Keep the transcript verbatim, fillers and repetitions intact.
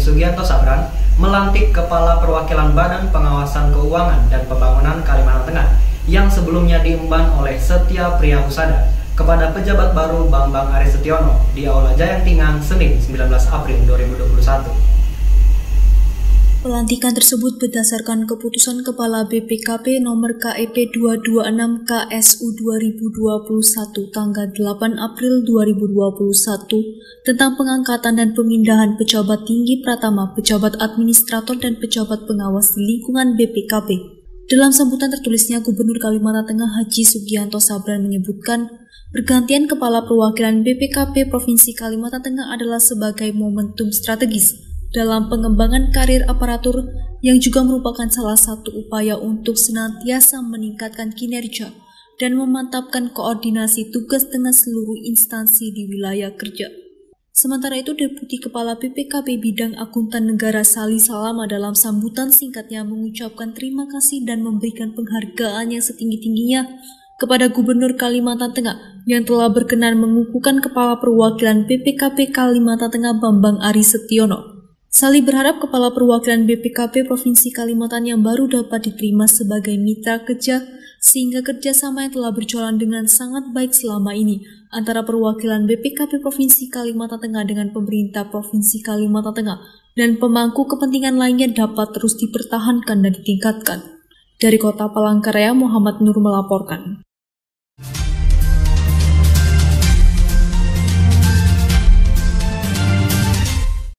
Sugianto Sabran melantik Kepala Perwakilan Badan Pengawasan Keuangan dan Pembangunan Kalimantan Tengah yang sebelumnya diemban oleh Setia Priyahusada kepada pejabat baru Bambang Arisetiono di Aula Jayangtingan Senin sembilan belas April dua ribu dua puluh satu. Pelantikan tersebut berdasarkan keputusan Kepala B P K P nomor K E P dua dua enam K S U dua ribu dua puluh satu tanggal delapan April dua ribu dua puluh satu tentang pengangkatan dan pemindahan pejabat tinggi pratama, pejabat administrator dan pejabat pengawas di lingkungan B P K P. Dalam sambutan tertulisnya, Gubernur Kalimantan Tengah Haji Sugianto Sabran menyebutkan pergantian Kepala Perwakilan B P K P Provinsi Kalimantan Tengah adalah sebagai momentum strategis dalam pengembangan karir aparatur yang juga merupakan salah satu upaya untuk senantiasa meningkatkan kinerja dan memantapkan koordinasi tugas dengan seluruh instansi di wilayah kerja. Sementara itu, Deputi Kepala B P K P Bidang Akuntan Negara Sali Salama dalam sambutan singkatnya mengucapkan terima kasih dan memberikan penghargaan yang setinggi-tingginya kepada Gubernur Kalimantan Tengah yang telah berkenan mengukuhkan Kepala Perwakilan B P K P Kalimantan Tengah Bambang Arisetiono. Sali berharap Kepala Perwakilan B P K P Provinsi Kalimantan yang baru dapat diterima sebagai mitra kerja sehingga kerjasama yang telah berjalan dengan sangat baik selama ini antara perwakilan B P K P Provinsi Kalimantan Tengah dengan pemerintah Provinsi Kalimantan Tengah dan pemangku kepentingan lainnya dapat terus dipertahankan dan ditingkatkan. Dari Kota Palangkaraya, Muhammad Nur melaporkan.